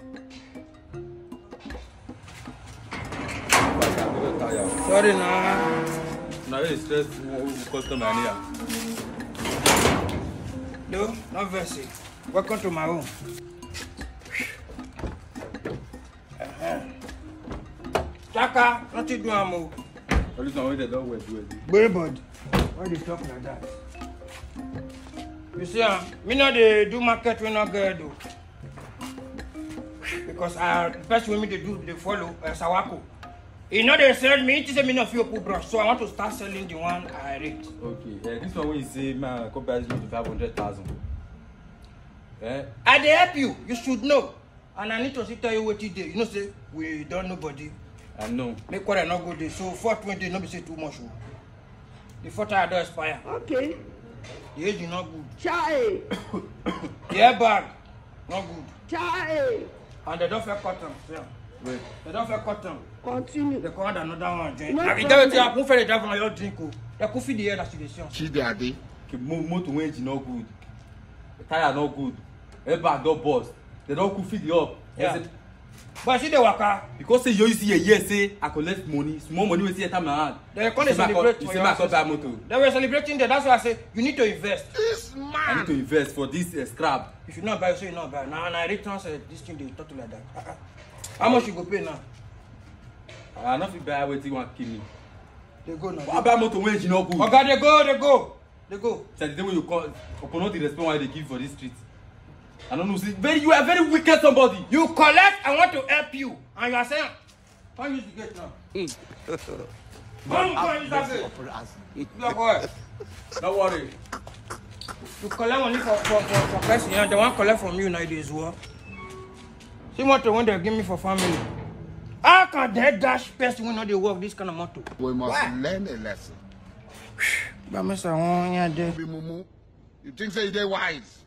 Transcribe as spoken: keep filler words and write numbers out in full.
Sorry, nah. Now you stress customer here. No, not very. Welcome to my home. Uh-huh. Chaka, nothing do amo. At least now they don't wear do it. Boy, bud, why they talk like that? You see, uh, me not they do market when not good do. Because uh, the first way me they do they follow uh, Sawako. You know they sell me, it is a me not feel brush, so I want to start selling the one I rate. Okay, uh, this one when you say man compares me to five hundred thousand. Eh? I dey help you, you should know. And I need to tell you what you do. You know, say we don't nobody. I know. Make what I not go there. So four twenty not be say too much. The four I don't expire. Okay. The age is not good. Chai. The airbag, not good. Chai. And they don't feel cotton. Yeah. Wait. They don't feel cotton. Continue. They call another one. Drink. I can tell you, I can't feel the drive on your drink. They could feed the air that you see. She's the idea. The motor engine not good. The tire not good. Airbag don't bust. They don't feed the up. Yeah. But see the worker. Because say you see a year say I collect money, small money we see a time hand. They can't celebrate. You see my motor. They were celebrating that. That's why I say you need to invest. This man. I need to invest for this uh, scrap. You should not buy, so you not buy. Now and I return say this thing they talk like that. Uh-uh. How much you go pay now? I not buy waiting one kill me. They go now. What about motor wage no good? Okay, they go, they go, they go. So the day when you call, upon the response why they give for this street. I don't know. See, very you are very wicked somebody. You collect. I want to help you, and you are saying, "Can't use the gate now." Don't go use that gate. Don't worry. Don't worry. You collect money for for for, for person, and they want collect from you nowadays. What? See what they want to give me for family. How can they dash person when they work this kind of motto? We must Why? learn a lesson. But Mister Wong, yeah, you think say they wise?